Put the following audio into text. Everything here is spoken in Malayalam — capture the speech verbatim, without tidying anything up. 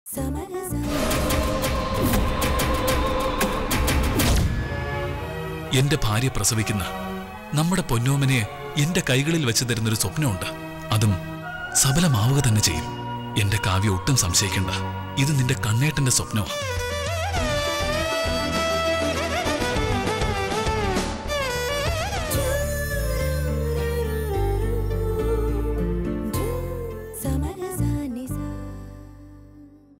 എന്റെ ഭാര്യ പ്രസവിക്കുന്ന നമ്മുടെ പൊന്നോമനെ എന്റെ കൈകളിൽ വെച്ച് തരുന്നൊരു സ്വപ്നമുണ്ട്. അതും സഫലമാവുക തന്നെ ചെയ്യും. എന്റെ കാവ്യ ഒട്ടും സംശയിക്കണ്ട. ഇത് നിന്റെ കണ്ണേട്ടന്റെ സ്വപ്നമാണ്.